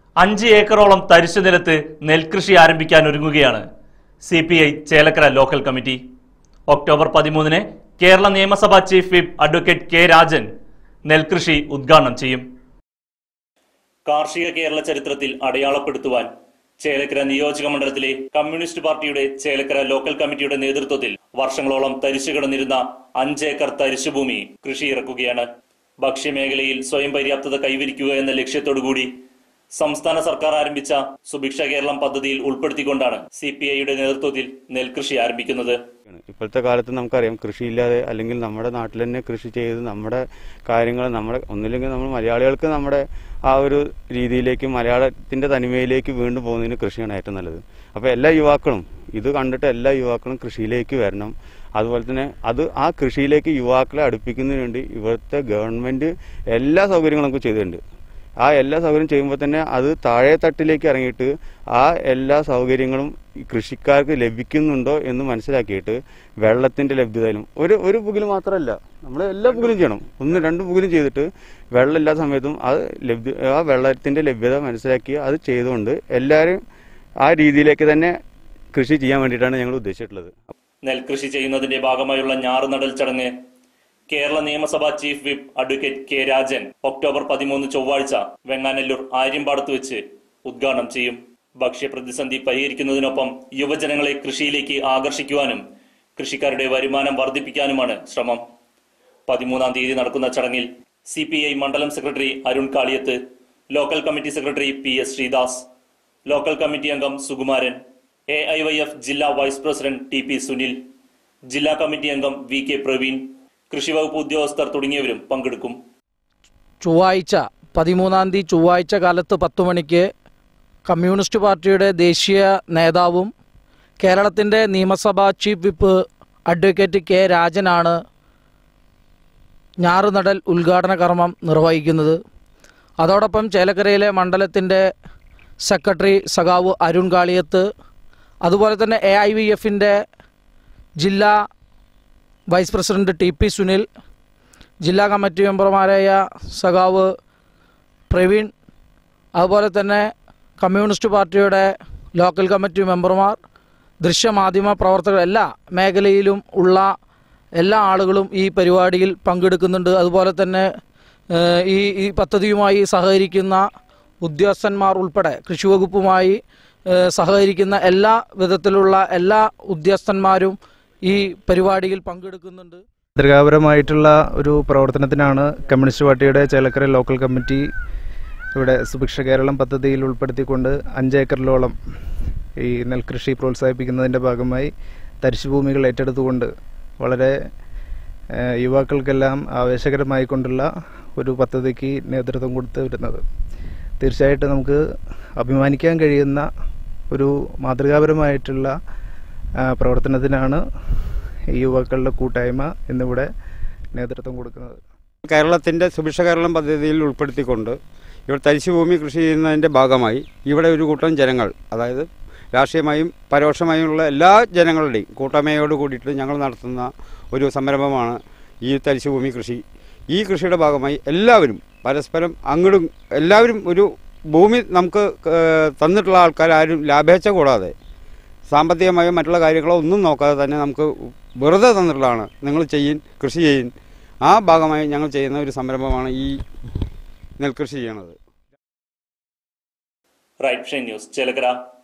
5 ഏക്കറോളം തരിശു നിലത്ത് നെൽകൃഷി ആരംഭിക്കാൻ ഒരുങ്ങുകയാണ് CPI Chelakkara local committee. October 13-ന് കേരള നിയമസഭാ chief whip advocate K Rajan നെൽകൃഷി ഉദ്ഘാടനം ചെയ്യും. കാർഷിക കേരള ചരിത്രത്തിൽ അടയാളപ്പെടുത്തുവാൻ ചേലക്കര നിയോജക മണ്ഡലത്തിലെ കമ്മ്യൂണിസ്റ്റ് പാർട്ടിയുടെ ചേലക്കര ലോക്കൽ കമ്മിറ്റിയുടെ നേതൃത്വത്തിൽ വർഷങ്ങളോളം തരിശു കിടന്നിരുന്ന 5 ഏക്കർ തരിശുഭൂമി കൃഷി ഇറക്കുകയാണ്. ഭക്ഷ്യമേഖലയിൽ സ്വയം പര്യാപ്തത കൈവരിക്കുക എന്ന ലക്ഷ്യത്തോടുകൂടി സംസ്ഥാന സർക്കാർ ആരംഭിച്ച സുഭിക്ഷ കേരളം പദ്ധതിയിൽ ഉൾപ്പെടുത്തിക്കൊണ്ടാണ് CPIയുടെ നേതൃത്വത്തിൽ നെൽകൃഷി ആരംഭിക്കുന്നത്. ഇപ്പോഴത്തെ കാലത്ത് നമുക്കറിയാം, കൃഷിയില്ലാതെ അല്ലെങ്കിൽ നമ്മുടെ നാട്ടിൽ തന്നെ കൃഷി ചെയ്ത് നമ്മുടെ കാര്യങ്ങൾ ഒന്നില്ലെങ്കിൽ നമ്മൾ മലയാളികൾക്ക് നമ്മുടെ ആ ഒരു രീതിയിലേക്ക്, മലയാളത്തിന്റെ തനിമയിലേക്ക് വീണ്ടും പോകുന്നതിന് കൃഷിയാണ് ഏറ്റവും നല്ലത്. അപ്പോൾ എല്ലാ യുവാക്കളും ഇത് കണ്ടിട്ട് എല്ലാ യുവാക്കളും കൃഷിയിലേക്ക് വരണം. അതുപോലെ തന്നെ ആ കൃഷിയിലേക്ക് യുവാക്കളെ അടുപ്പിക്കുന്നതിന് വേണ്ടി ഇവിടുത്തെ ഗവൺമെന്റ് എല്ലാ സൗകര്യങ്ങളും നമുക്ക് ചെയ്തിട്ടുണ്ട്. ആ എല്ലാ സൗകര്യം ചെയ്യുമ്പോൾ തന്നെ അത് താഴെ തട്ടിലേക്ക് ഇറങ്ങിയിട്ട് ആ എല്ലാ സൗകര്യങ്ങളും കൃഷിക്കാർക്ക് ലഭിക്കുന്നുണ്ടോ എന്ന് മനസ്സിലാക്കിയിട്ട് വെള്ളത്തിന്റെ ലഭ്യതയിലും ഒരു പുകിൽ മാത്രമല്ല, നമ്മൾ എല്ലാ പുകിലും ചെയ്യണം. 1-2 പുകിലും ചെയ്തിട്ട് വെള്ളമില്ലാത്ത സമയത്തും ആ വെള്ളത്തിന്റെ ലഭ്യത മനസ്സിലാക്കി അത് ചെയ്തുകൊണ്ട് എല്ലാവരും ആ രീതിയിലേക്ക് തന്നെ കൃഷി ചെയ്യാൻ വേണ്ടിയിട്ടാണ് ഞങ്ങൾ ഉദ്ദേശിച്ചിട്ടുള്ളത്. നെൽകൃഷി ചെയ്യുന്നതിന്റെ ഭാഗമായുള്ള ഞാറുനടൽ ചടങ്ങ് കേരള നിയമസഭാ chief whip advocate K Rajan October 13 ചൊവ്വാഴ്ച വെങ്ങാനല്ലൂർ ആര്യമ്പാടത്ത് വെച്ച് ഉദ്ഘാടനം ചെയ്യും. ഭക്ഷ്യപ്രതിസന്ധി പരിഹരിക്കുന്നതിനൊപ്പം യുവജനങ്ങളെ കൃഷിയിലേക്ക് ആകർഷിക്കുവാനും കൃഷിക്കാരുടെ വരുമാനം വർദ്ധിപ്പിക്കാനുമാണ് ശ്രമം. 13-ാം തീയതി നടക്കുന്ന ചടങ്ങിൽ CPI മണ്ഡലം secretary Arun Kaliyath, local committee secretary PS Sreedas, local committee അംഗം സുകുമാരൻ, AIYF ജില്ലാ വൈസ് പ്രസിഡന്റ് TP സുനിൽ, ജില്ലാ കമ്മിറ്റി അംഗം VK പ്രവീൺ, കൃഷിവകുപ്പ് ഉദ്യോഗസ്ഥർ തുടങ്ങിയവരും പങ്കെടുക്കും. ചൊവ്വാഴ്ച 13-ാം തീയതി ചൊവ്വാഴ്ച കാലത്ത് 10 മണിക്ക് കമ്മ്യൂണിസ്റ്റ് പാർട്ടിയുടെ ദേശീയ നേതാവും കേരളത്തിൻ്റെ നിയമസഭാ ചീഫ് വിപ്പ് അഡ്വക്കേറ്റ് കെ രാജനാണ് ഞാറുനടൽ ഉദ്ഘാടന കർമ്മം നിർവഹിക്കുന്നത്. അതോടൊപ്പം ചേലക്കരയിലെ മണ്ഡലത്തിൻ്റെ സെക്രട്ടറി സഖാവ് അരുൺ കാളിയത്ത്, അതുപോലെ തന്നെ AIYFൻ്റെ ജില്ലാ വൈസ് പ്രസിഡന്റ് TP സുനിൽ, ജില്ലാ കമ്മിറ്റി മെമ്പർമാരായ സഖാവ് പ്രവീൺ, അതുപോലെ തന്നെ കമ്മ്യൂണിസ്റ്റ് പാർട്ടിയുടെ ലോക്കൽ കമ്മിറ്റി മെമ്പർമാർ, ദൃശ്യമാധ്യമ പ്രവർത്തകർ, എല്ലാ മേഖലയിലും ഉള്ള എല്ലാ ആളുകളും ഈ പരിപാടിയിൽ പങ്കെടുക്കുന്നുണ്ട്. അതുപോലെ തന്നെ ഈ പദ്ധതിയുമായി സഹകരിക്കുന്ന ഉദ്യോഗസ്ഥന്മാർ ഉൾപ്പെടെ കൃഷിവകുപ്പുമായി സഹകരിക്കുന്ന എല്ലാ വിധത്തിലുള്ള എല്ലാ ഉദ്യോഗസ്ഥന്മാരും ഈ പരിപാടിയിൽ പങ്കെടുക്കുന്നുണ്ട്. മാതൃകാപരമായിട്ടുള്ള ഒരു പ്രവർത്തനത്തിനാണ് കമ്മ്യൂണിസ്റ്റ് പാർട്ടിയുടെ ചേലക്കര ലോക്കൽ കമ്മിറ്റി ഇവിടെ സുഭിക്ഷ കേരളം പദ്ധതിയിൽ ഉൾപ്പെടുത്തിക്കൊണ്ട് 5 ഏക്കറിലോളം ഈ നെൽകൃഷി പ്രോത്സാഹിപ്പിക്കുന്നതിൻ്റെ ഭാഗമായി തരിശുഭൂമികൾ ഏറ്റെടുത്തുകൊണ്ട് വളരെ യുവാക്കൾക്കെല്ലാം ആവേശകരമായിക്കൊണ്ടുള്ള ഒരു പദ്ധതിക്ക് നേതൃത്വം കൊടുത്തു വരുന്നത്. തീർച്ചയായിട്ടും നമുക്ക് അഭിമാനിക്കാൻ കഴിയുന്ന ഒരു മാതൃകാപരമായിട്ടുള്ള പ്രവർത്തനത്തിനാണ് യുവാക്കളുടെ കൂട്ടായ്മ എന്നിവിടെ നേതൃത്വം കൊടുക്കുന്നത്. കേരളത്തിൻ്റെ സുഭിക്ഷ കേരളം പദ്ധതിയിൽ ഉൾപ്പെടുത്തിക്കൊണ്ട് ഇവിടെ തരിശുഭൂമി കൃഷി ചെയ്യുന്നതിൻ്റെ ഭാഗമായി ഇവിടെ ഒരു കൂട്ടം ജനങ്ങൾ, അതായത് രാഷ്ട്രീയമായും പരോക്ഷമായുമുള്ള എല്ലാ ജനങ്ങളുടെയും കൂട്ടായ്മയോട് കൂടിയിട്ട് ഞങ്ങൾ നടത്തുന്ന ഒരു സംരംഭമാണ് ഈ തരിശുഭൂമി കൃഷി. ഈ കൃഷിയുടെ ഭാഗമായി എല്ലാവരും പരസ്പരം അങ്ങോട്ടും എല്ലാവരും ഒരു ഭൂമി നമുക്ക് തന്നിട്ടുള്ള ആൾക്കാരും ലാഭേച്ഛ കൂടാതെ സാമ്പത്തികമായോ മറ്റുള്ള കാര്യങ്ങളോ ഒന്നും നോക്കാതെ തന്നെ നമുക്ക് വെറുതെ തന്നിട്ടുള്ളതാണ്. നിങ്ങൾ കൃഷി ചെയ്യും. ആ ഭാഗമായി ഞങ്ങൾ ചെയ്യുന്ന ഒരു സംരംഭമാണ് ഈ നെൽകൃഷി ചെയ്യണത്. Right news Chelakkara.